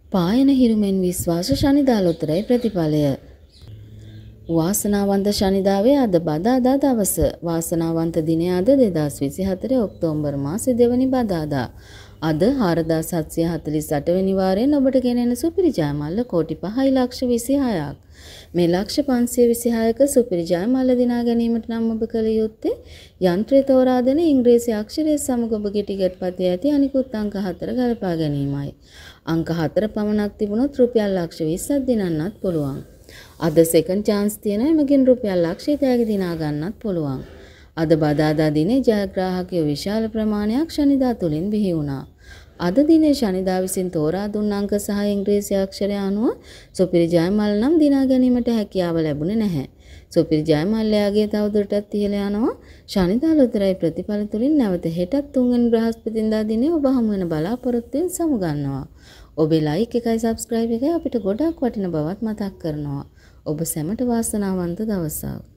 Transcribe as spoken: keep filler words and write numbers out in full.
පායන හිරුමෙන් විශ්වාස ශනිදාලුතරයි ප්‍රතිඵලය. වාසනාවන්ත ශනිදාවේ අද බදාදා දවස. වාසනාවන්ත දිනය අද දෙදාස් විසිහතර ඔක්තෝබර් මාසේ දෙවනි බදාදා. අද හාරදාස් හත්සිය හතළිස් අට වෙනි වාරයෙන් ඔබට ගෙනෙන සුපිරි ජයමල්ල කෝටි පහයි ලක්ෂ විසිහයක්. මේ ලක්ෂ පන්සිය විසිහයක සුපිරි ජයමල්ල දිනා ගැනීමට නම් ඔබ කළ යුත්තේ යන්ත්‍රය තෝරා දෙන ඉංග්‍රීසි අක්ෂරය සමග ඔබගේ ටිකට් පතේ ඇති අනිකුත් අංක හතර ගලපා ගැනීමයි. අංක හතර පමණක් තිබුණොත් රුපියල් ලක්ෂ විස්සක් දිනන්නත් පුළුවන්. අද සෙකන්ඩ් chance තියෙනවා එමගින් රුපියල් ලක්ෂය තෑගි දිනා ගන්නත් පුළුවන්. අද බදාදා දිනේ ජයග්‍රාහකයෝ විශාල ප්‍රමාණයක් ශනිදා තුලින් බිහි වුණා. අද දිනේ ශනිදා විසින් තෝරා දුන් අංක සහ ඉංග්‍රීසි අක්ෂරය අනුව සුපිරි ජයමල් නම් දිනා ගැනීමට හැකියාව ලැබුණේ නැහැ. සුපිරි ජයමල්ලයාගේ තවදුරටත් ඉහළ යනවා. ශනිදා ලොතරැයි ප්‍රතිඵල තුලින් නැවත හෙටත් තුන්වෙනි බ්‍රහස්පතින්දා දිනේ ඔබ හමු වෙන බලාපොරොත්තුවෙන් සමුගන්නවා. ඔබේ ලයික් එකයි සබ්ස්ක්‍රයිබ් එකයි අපිට ගොඩක් වටින බවත් මතක් කරනවා. ඔබ සැමට වාසනාවන්ත දවසක්.